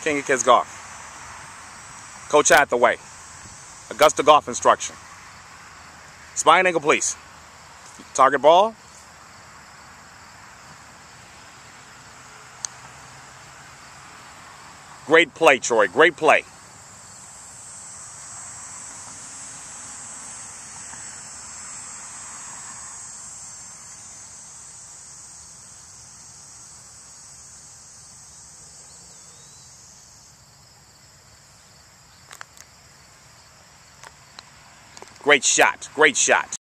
King of Kids Golf. Coach Hathaway. Augusta Golf Instruction. Spine angle, please. Target ball. Great play, Troy. Great play. Great shot. Great shot.